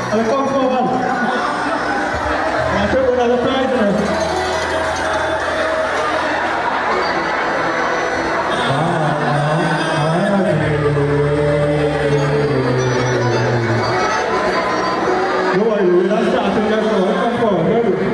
I'll come forward. I'll take another prize now. No worry, we're not starting that now. Come forward.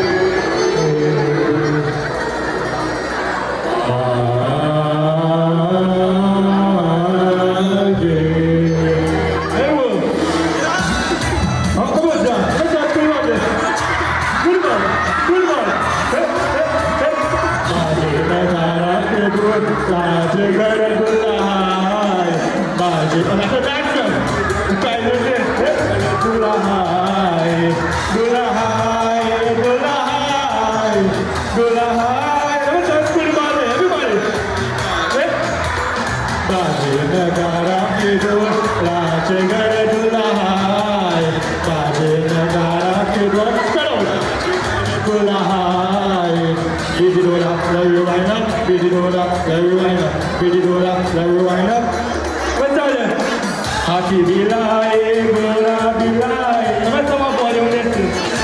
Hati bilai, bola bilai. Sama-sama boleh dance.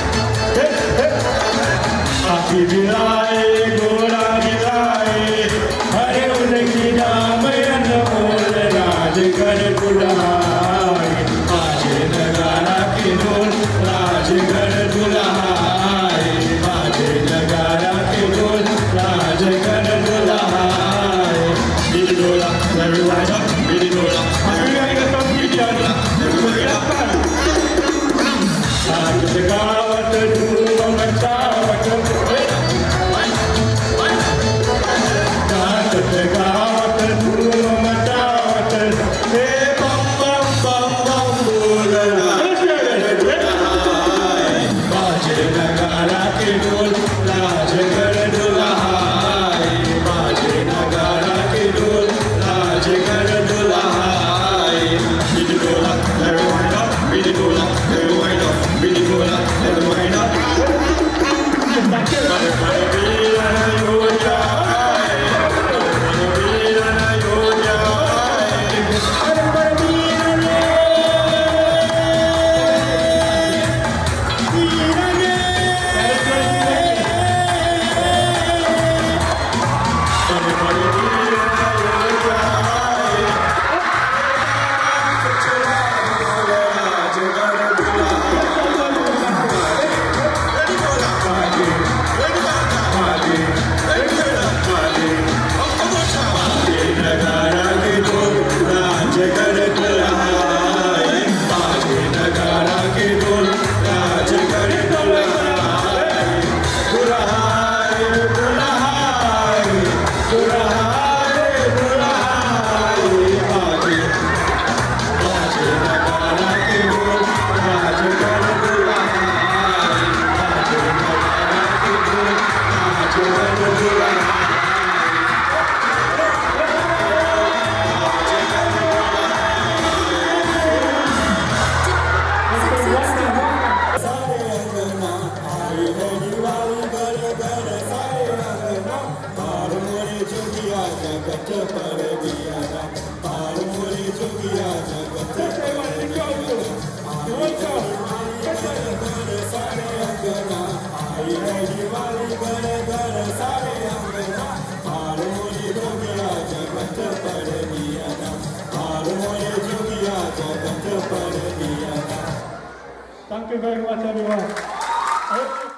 Hati bilai, bola bilai. Hari udah kita main bola rajgar dulhai. Aaj nagara kidul rajgar dulhai. Aaj nagara kidul rajgar dulhai. Bidola, everyone up, bidola. Thank you very much, everyone.